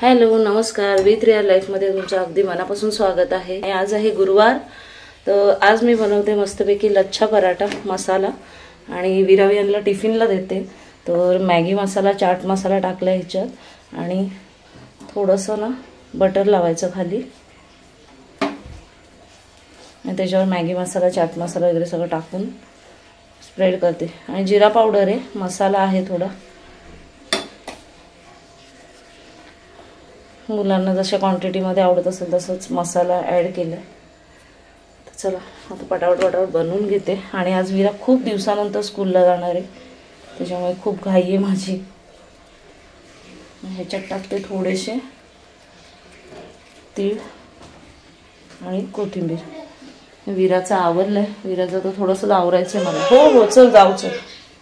Hello नमस्कार with real लाईफमध्ये तुमचं अगदी मनापासून स्वागत आहे। आज आहे गुरुवार, तर आज मी बनवते मस्तपैकी लच्छा पराठा मसाला आणि विरावियांना टिफिनला देते। तर मॅगी मसाला चाट मसाला टाकला ह्याच्यात आणि थोडंसं ना बटर लावायचं खाली आणि त्याच्यावर मॅगी मसाला चाट मसाला वगैरे सगळं टाकून स्प्रेड करते आणि जिरा पावडर आहे, मसाला आहे थोडा, मुलांना जशा क्वांटिटीमध्ये आवडत असेल तसंच मसाला ॲड केला। तर चला आता पटापट बनवून घेते। आणि आज विरा खूप दिवसानंतर स्कूलला जाणार आहे, त्याच्यामुळे खूप घाई आहे माझी। ह्याच्यात टाकते थोडेसे तीळ आणि कोथिंबीर। विराचं आवरलंय, विराचं तर थोडंसं आवरायचं आहे मला। हो हो चल जाऊ चल।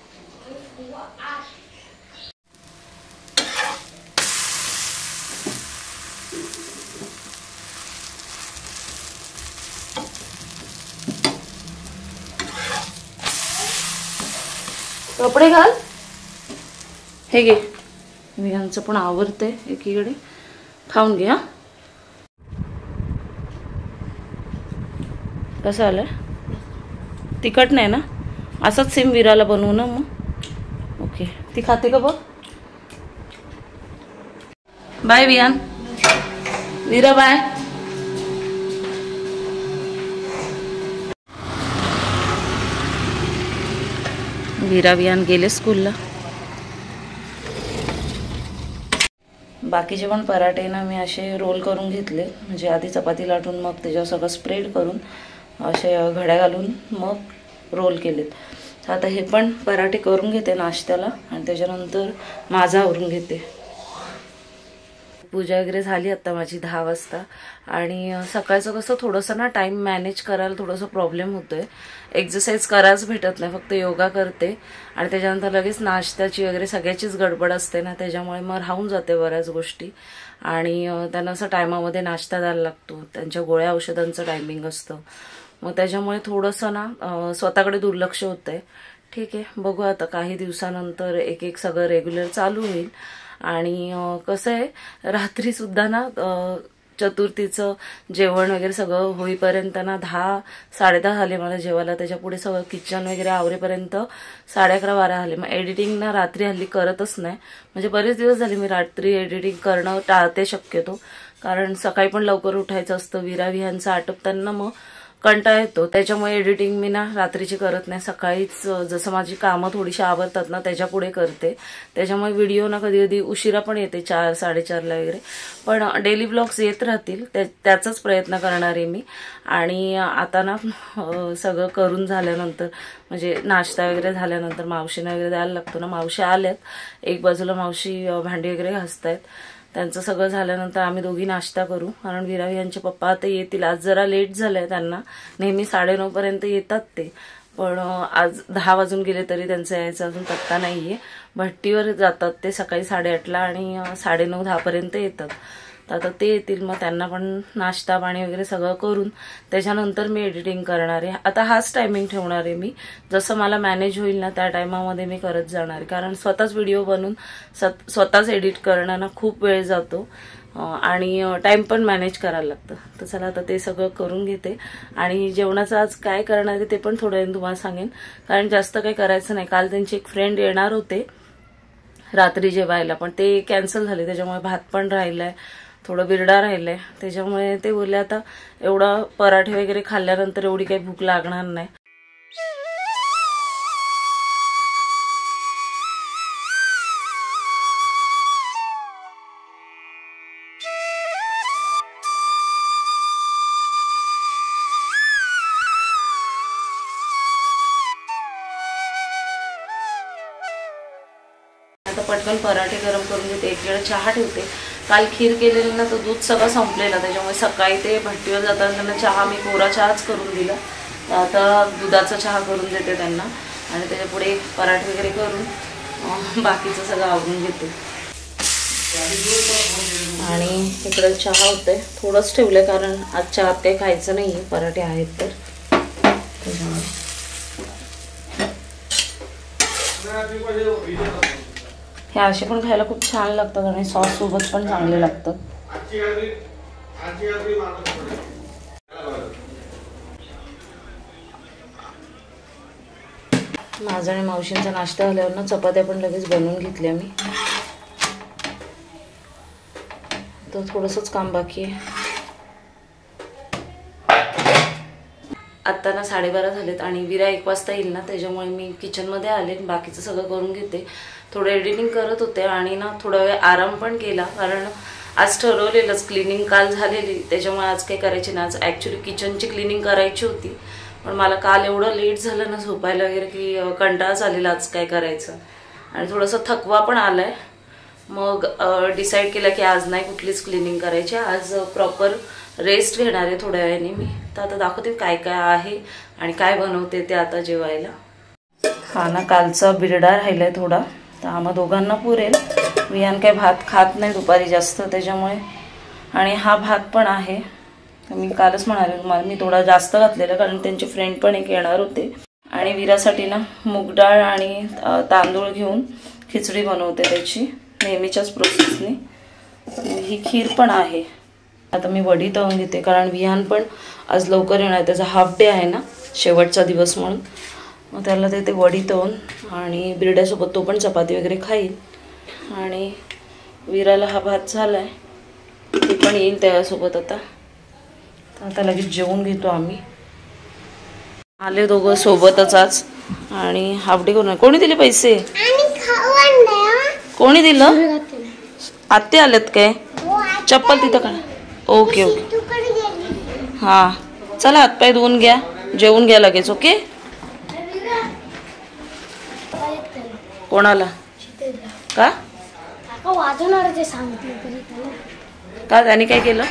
कपडे घाल, हे घे, मी यांचं पण आवरते एकीकडे, खाऊन घे। हा कसं आलं? तिखट नाही ना? असंच सेम विराला बनवू ना मग। ओके, ती खाते का बघ। बाय वियान, विरा बाय। विरा वियान गेले स्कूलला। बाकीचे पण पराठे ना मी असे रोल करून घेतले, म्हणजे आधी चपाती लाटून मग त्याच्यावर सगळं स्प्रेड करून असे घड्या घालून मग रोल केलेत। आता हे पण पराठे करून घेते नाश्त्याला आणि त्याच्यानंतर माझा आवरून घेते। पूजा वगैरे झाली आता माझी 10 वाजता। आणि सकाळचं कसं थोडंसं ना टाइम मॅनेज करायला थोडंसं प्रॉब्लेम होतोय। एक्सरसाइज करायच भेटत नाही, फक्त योगा करते आणि त्याच्यानंतर लगेच नाश्त्याची वगैरे सगळ्याचीच गडबड असते ना, त्याच्यामुळे मग राहून जाते बऱ्याच गोष्टी। आणि त्यांना असं टायमामध्ये नाश्ता द्यायला लागतो, त्यांच्या गोळ्या औषधांचं टायमिंग असतं, मग त्याच्यामुळे थोडंसं ना स्वतःकडे दुर्लक्ष होतंय। ठीक आहे, बघू आता काही दिवसानंतर एक एक सगळं रेग्युलर चालू होईल। आणि कसं आहे रात्री सुद्धा ना चतुर्थीचं जेवण वगैरे सगळं होईपर्यंत ना 10-10:30 झाले मला जेवायला। त्याच्या पुढे सगळं किचन वगैरे आवरेपर्यंत 11:30-12 झाले। मग एडिटिंग ना रात्री हल्ली करतच नाही, म्हणजे बरेच दिवस झाले मी रात्री एडिटिंग करणं टाळते शक्यतो, कारण सकाळी पण लवकर उठायचं असतं, विराविहांचं आटपताना मग कंटाळा येतो। त्याच्यामुळे एडिटिंग मी ना रात्रीची करत नाही, सकाळीच जसं माझी कामं थोडीशी आवरतात ना त्याच्या पुढे करते। त्याच्यामुळे व्हिडिओ ना कधी कधी उशिरा पण येते, 4-4:30 वगैरे, पण डेली ब्लॉग्स येत राहतील, त्याचाच प्रयत्न करणार आहे मी। आणि आता ना सगळं करून झाल्यानंतर म्हणजे नाश्ता वगैरे झाल्यानंतर मावशीने वगैरे द्यायला लागतो ना, मावशी आल्यात, एक बाजूला मावशी भांडी वगैरे घासतायत, त्यांचं सगळं झाल्यानंतर आम्ही दोघी नाश्ता करू। कारण विरावी यांचे पप्पा आता येतील, आज जरा लेट झालंय त्यांना, नेहमी 9:30 पर्यंत येतात ते, पण आज 10 वाजून गेले तरी त्यांचं यायचं अजून पत्ता नाहीये। भट्टीवर जातात ते सकाळी 8:30ला आणि 9:30-10 पर्यंत येतात। तर आता ते येतील, मग त्यांना पण नाश्ता पाणी वगैरे सगळं करून त्याच्यानंतर मी एडिटिंग करणार आहे। आता हाच टायमिंग ठेवणार आहे मी, जसं मला मॅनेज होईल ना त्या टायमामध्ये मी करत जाणार आहे, कारण स्वतःच व्हिडिओ बनवून स्वतःच एडिट करणं ना खूप वेळ जातो आणि टाइम पण मॅनेज करायला लागतं। तर चला आता ते सगळं करून घेते आणि जेवणाचं आज काय करणार आहे ते पण थोड्या वेळाने तुम्हाला सांगेन, कारण जास्त काही करायचं नाही। काल त्यांची एक फ्रेंड येणार होते रात्री जेवायला, पण ते कॅन्सल झाले, त्याच्यामुळे भात पण राहिलाय, थोडं बिरडा राहिलाय, त्याच्यामुळे ते बोलले आता एवढा पराठे वगैरे खाल्ल्यानंतर एवढी काही भूक लागणार नाही। आता पटकन पराठे गरम करून घेते, एक वेळा चहा ठेवते। काल खीर केलेली ना, तो दूध सगळं संपलेला, त्याच्यामुळे सकाळी ते भट्टीवर जाताना त्यांना चहा मी कोरा चहाच करून दिला। आता दुधाचा चहा करून देते त्यांना आणि त्याच्या पुढे पराठे वगैरे करून बाकीचं सगळं आवरून घेते। आणि इकडे चहा होते, थोडंच ठेवलंय कारण आज चहात काही खायचं नाहीये, पराठे आहेत तर हे असे पण खायला खूप छान लागतात आणि सॉस सोबत पण चांगले लागतात. माझा आणि मावशींचा नाश्ता झाल्यावर ना चपात्या पण लगेच बनवून घेतल्या मी. तर थोडंसंच काम बाकी आहे. आत्ता ना 12:30 झालेत आणि विरा 1 वाजता येईल ना, त्याच्यामुळे मी किचनमध्ये आले, बाकीचं सगळं करून घेते. थोडं एडिटिंग करत होते आणि ना थोडा वेळ आराम पण केला, कारण आज ठरवलेलंच क्लिनिंग काल झालेली, त्याच्यामुळे आज काही करायची ना. आज ॲक्च्युली किचनची क्लिनिंग करायची होती, पण मला काल एवढं लेट झालं ना झोपायला वगैरे की कंटाळाच आलेला आज काय करायचं, आणि थोडंसं थकवा पण आला आहे. मग डिसाईड केलं की आज नाही कुठलीच क्लिनिंग करायची, आज प्रॉपर रेस्ट घेणार आहे थोड्या वेळाने मी. तर आता दाखवते काय काय आहे आणि काय बनवते ते आता जेवायला. हा ना कालचा बिरडा राहिलाय थोडा, तर आम्हा दोघांना पुरेल. विहान काय भात खात नाही दुपारी जास्त, त्याच्यामुळे. आणि हा भात पण आहे, तर मी कालच म्हणाले तुम्हाला मी थोडा जास्त घातलेला, कारण त्यांचे फ्रेंड पण एक येणार होते. आणि विरासाठी ना मूग डाळ आणि तांदूळ घेऊन खिचडी बनवते त्याची नेहमीच्याच प्रोसेसने. ही खीर पण आहे. आता मी वडी तळून घेते, कारण विहान पण आज लवकर येणार, त्याचा हाफ डे आहे ना, शेवटचा दिवस म्हणून. मग त्याला ते वडी तळून, आणि बिरड्यासोबत तो पण चपाती वगैरे खाईल. आणि विराला हा भात झालाय, ते पण येईल त्याच्यासोबत. आता लगेच जेवून घेतो आम्ही. आले दोघं सोबतच आज, आणि हाफ डे करून. कोणी दिले पैसे? कोणी दिलं? आत्ते आलेत काय? चप्पल तिथं का? ओके ओके हां, चला हातपाय धुवून घ्या, जेवून घ्या लगेच. ओके. कोणाला? का का त्याने काय केलं?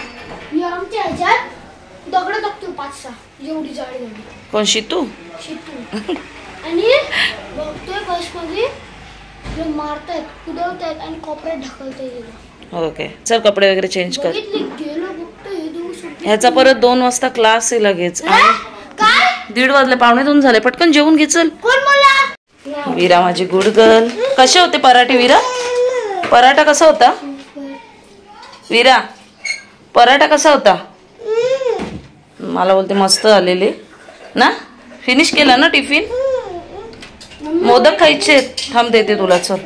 कोण? शितू? आणि बघतोय बसमध्ये मारतायत, कुदवतायत आणि कपडे ढकलतायत. ओके, चल कपडे वगैरे चेंज कर. ह्याचा परत 2 वाजता क्लास आहे लगेच. 1:30 वाजले, 1:45 झाले. पटकन जेवून घे चल. विरा माझी गुड गर्ल. कसे होते पराठे विरा? पराठा कसा होता विरा? पराठा कसा होता? मला बोलते मस्त आलेले ना. फिनिश केला ना टिफिन? मोदक खायचे? थांब देते तुला. चल.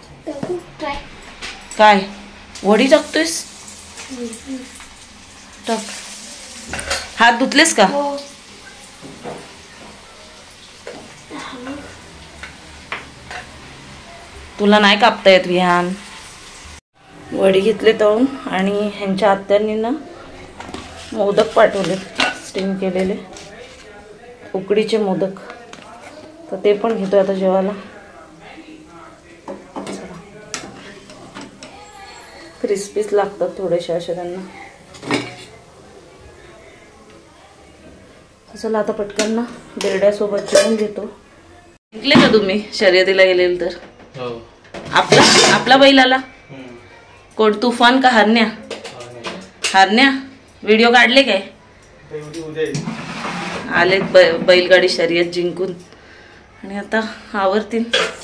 काय वडी टाकतोयस? टाक. हात धुतलेस का? तुला नाही कापता येत विहान. वडी घेतले तळून, आणि ह्यांच्या आत्यांनी ना मोदक पाठवले, स्टीम केलेले उकडीचे मोदक, तर ते पण घेतोय आता जेवायला. क्रिस्पीच लागतात थोडेसे असे त्यांना. चला आता पटकन ना बिरड्यासोबत जेवून घेतो. जिंकले का तुम्ही शर्यतीला गेलेले तर? आपला बैल आला. कोण? तुफान का हरण्या? हरण्या. व्हिडिओ काढले काय? आले बैलगाडी शर्यत जिंकून, आणि आता आवरतील.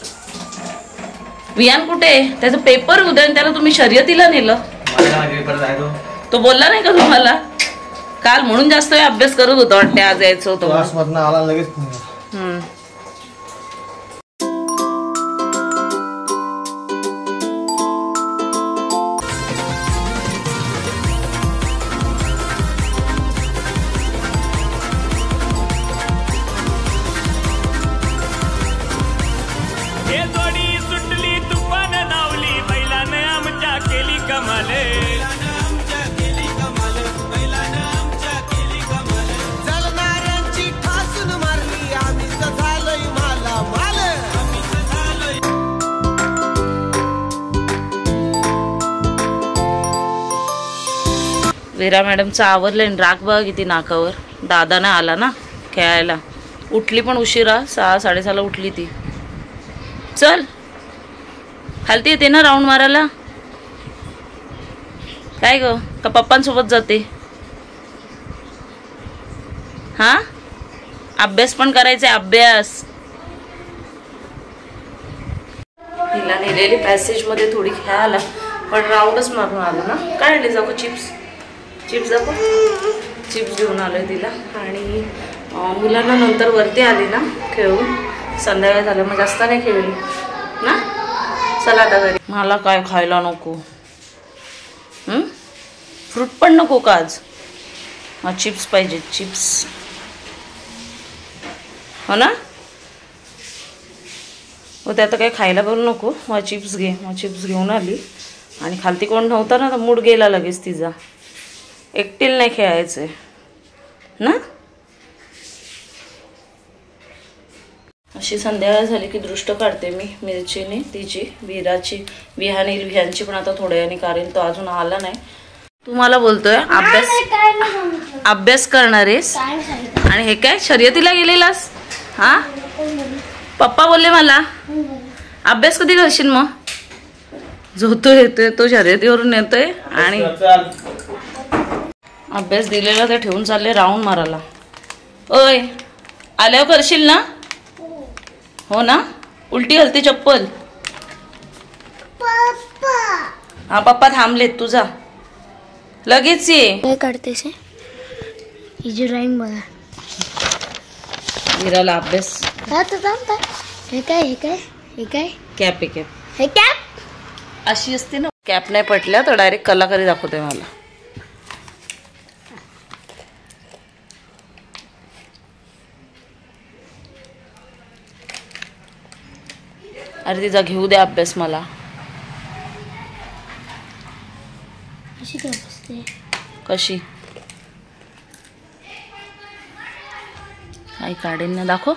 विहान कुठे? त्याचा पेपर उद्या, त्याला तुम्ही शर्यतीला नेलं. तो बोलला नाही का तुम्हाला काल? म्हणून जास्त वेळ अभ्यास करत होता वाटते, आज यायचं होतं. विरा मॅडमचं आवरलं. राग बघा किती नाकावर. दादा ना आला ना खेळायला. उठली पण उशिरा, 6-6:30 उठली ती. चल हलती येते ना राऊंड मारायला. काय ग, का पप्पांसोबत जाते? हा, अभ्यास पण करायचा. अभ्यास हिला नेलेली पॅसेजमध्ये थोडी खेळायला, पण राऊंडच मारून आलो ना. काय आणले जाऊ चिप्स? चिप्स जाऊ चिप्स घेऊन आलोय तिला. आणि मुलांना नंतर वरती आली ना खेळून, संध्याकाळ झालं मग जास्त नाही खेळली ना. चला आता घरी. मला काय खायला नको, फ्रूट पण नको का आज? मग चिप्स पाहिजे, चिप्स हो ना. हो ते आता काही खायला बोलू नको, मग चिप्स घे. मग चिप्स घेऊन आली आणि खालती कोण नव्हता ना, तर मूड गेला लगेच तिचा. एकटील नाही खेळायचंय ना. अशी संध्याकाळ झाली की दृष्ट काढते मी मिरचीने तिची, विराची, विहांची पण आता थोड्या वेळाने काढेल. तो अजून आला नाही. तुम्हाला बोलतोय अभ्यास करणार आहेस आणि हे काय शर्यतीला गेलेलास? हा पप्पा बोलले मला अभ्यास कधी करशील? मग झोतो येतोय तो, शर्यतीवरून येतोय आणि अभ्यास दिलेला ते ठेवून चालले राऊंड मारायला. ओय आल्यावर करशील ना? हो ना. उलटी घालते चप्पल. हा पप्पा थांबलेत, तुझा लगेच ये. काय काढतेस? हिची ड्रॉइंग बघा. विराला अभ्यास. हे काय हे काय हे काय? कॅप आहे कॅप. हे कॅप अशी असते ना. कॅप नाही पटल्या तर डायरेक्ट कलाकारी दाखवते मला. अरे तिचा घेऊ दे अभ्यास मला. अशी कॅप असते. कशी काही काढेल ना, दाखव.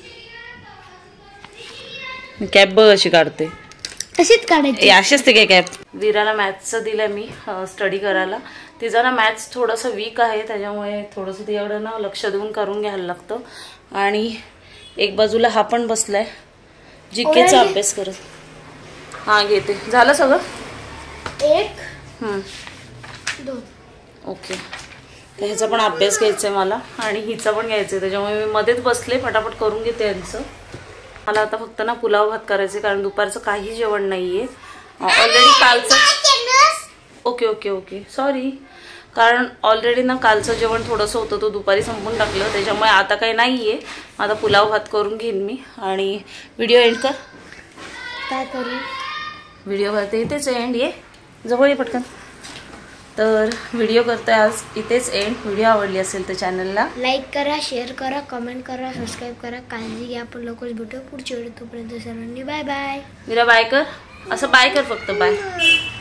कॅप बघ अशी काढते. अशीच काढायची. अशी असते काय कॅप. विराला मॅथ्सचं दिलं मी स्टडी करायला. तिचा ना मॅथ्स थोडंसं वीक आहे, त्याच्यामुळे थोडंसं तिच्याकडं ना लक्ष देऊन करून घ्यायला लागतं. आणि एक बाजूला हा पण बसलाय जीकेचा अभ्यास करत. हा घेते. झालं सगळं? 1 2 ओके. तर ह्याचा पण अभ्यास घ्यायचा आहे मला आणि हिचा पण घ्यायचा आहे, त्याच्यामुळे मी मध्येच बसले, फटाफट करून घेते यांचं. मला आता फक्त ना पुलाव भात करायचे, कारण दुपारचं काही जेवण नाही आहे ऑलरेडी. कालचं ओके ओके ओके सॉरी, कारण ऑलरेडी ना कालचं जेवण थोडंसं होतं, तो दुपारी संपून टाकलं, त्याच्यामुळे आता काही नाही आहे. आता पुलाव भात करून घेईन मी. आणि व्हिडिओ एंड कर. काय करू? व्हिडिओ करते इथेच एंड. ये जवळ ये पटकन. तर व्हिडिओ करते आज इथेच एंड. व्हिडिओ आवडली असेल तर चॅनलला लाईक करा, शेअर करा, कमेंट करा, सबस्क्राईब करा. काळजी घ्या. आपण लवकरच भेटू पुढच्या व्हिडिओ. तोपर्यंत सर्वांनी बाय बाय. मीरा बाय कर. असं बाय कर फक्त. बाय.